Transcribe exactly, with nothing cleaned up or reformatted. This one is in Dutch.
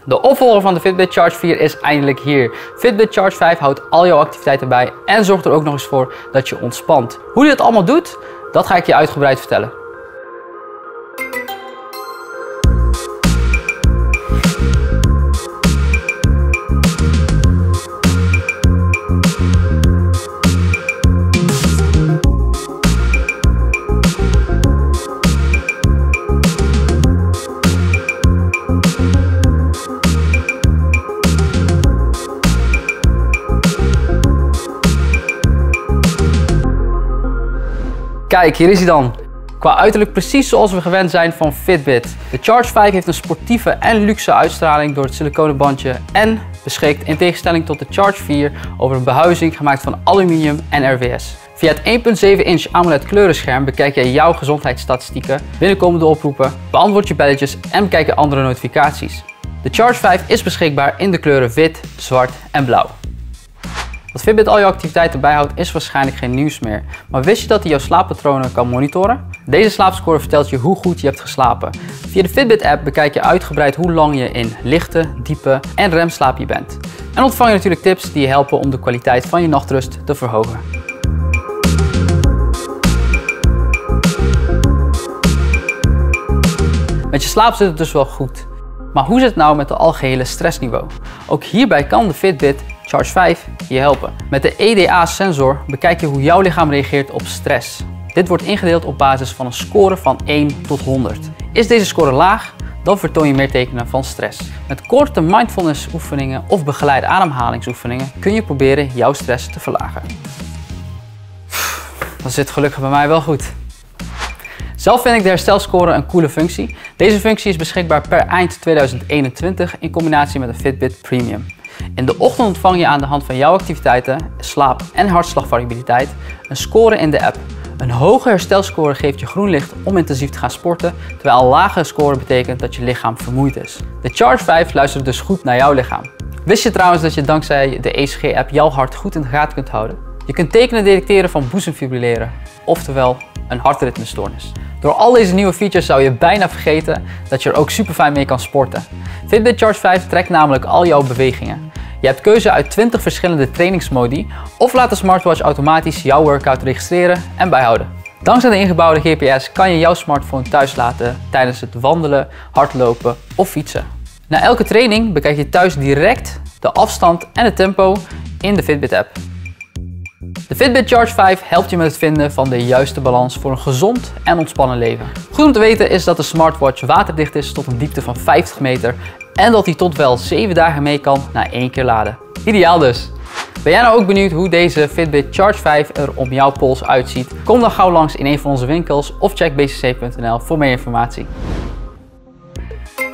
De opvolger van de Fitbit Charge vier is eindelijk hier. Fitbit Charge vijf houdt al jouw activiteiten bij en zorgt er ook nog eens voor dat je ontspant. Hoe je dit allemaal doet, dat ga ik je uitgebreid vertellen. Kijk, hier is hij dan. Qua uiterlijk precies zoals we gewend zijn van Fitbit. De Charge vijf heeft een sportieve en luxe uitstraling door het siliconen bandje en beschikt in tegenstelling tot de Charge vier over een behuizing gemaakt van aluminium en R W S. Via het één komma zeven inch AMOLED kleurenscherm bekijk je jouw gezondheidsstatistieken, binnenkomende oproepen, beantwoord je belletjes en bekijk je andere notificaties. De Charge vijf is beschikbaar in de kleuren wit, zwart en blauw. Dat Fitbit al je activiteiten bijhoudt is waarschijnlijk geen nieuws meer, maar wist je dat hij jouw slaappatronen kan monitoren? Deze slaapscore vertelt je hoe goed je hebt geslapen. Via de Fitbit app bekijk je uitgebreid hoe lang je in lichte, diepe en remslaap je bent. En ontvang je natuurlijk tips die je helpen om de kwaliteit van je nachtrust te verhogen. Met je slaap zit het dus wel goed. Maar hoe zit het nou met het algehele stressniveau? Ook hierbij kan de Fitbit Charge vijf je helpen. Met de E D A-sensor bekijk je hoe jouw lichaam reageert op stress. Dit wordt ingedeeld op basis van een score van één tot honderd. Is deze score laag, dan vertoon je meer tekenen van stress. Met korte mindfulness oefeningen of begeleide ademhalingsoefeningen kun je proberen jouw stress te verlagen. Dat zit gelukkig bij mij wel goed. Zelf vind ik de herstelscore een coole functie. Deze functie is beschikbaar per eind tweeduizend eenentwintig in combinatie met een Fitbit Premium. In de ochtend ontvang je aan de hand van jouw activiteiten, slaap en hartslagvariabiliteit een score in de app. Een hoge herstelscore geeft je groen licht om intensief te gaan sporten, terwijl een lage score betekent dat je lichaam vermoeid is. De Charge vijf luistert dus goed naar jouw lichaam. Wist je trouwens dat je dankzij de E C G-app jouw hart goed in de gaten kunt houden? Je kunt tekenen detecteren van boezemfibrilleren, oftewel een hartritmestoornis. Door al deze nieuwe features zou je bijna vergeten dat je er ook super fijn mee kan sporten. Fitbit Charge vijf trekt namelijk al jouw bewegingen. Je hebt keuze uit twintig verschillende trainingsmodi of laat de smartwatch automatisch jouw workout registreren en bijhouden. Dankzij de ingebouwde G P S kan je jouw smartphone thuis laten tijdens het wandelen, hardlopen of fietsen. Na elke training bekijk je thuis direct de afstand en het tempo in de Fitbit app. De Fitbit Charge vijf helpt je met het vinden van de juiste balans voor een gezond en ontspannen leven. Goed om te weten is dat de smartwatch waterdicht is tot een diepte van vijftig meter en dat hij tot wel zeven dagen mee kan na één keer laden. Ideaal dus! Ben jij nou ook benieuwd hoe deze Fitbit Charge vijf er om jouw pols uitziet? Kom dan gauw langs in een van onze winkels of check b c c punt n l voor meer informatie.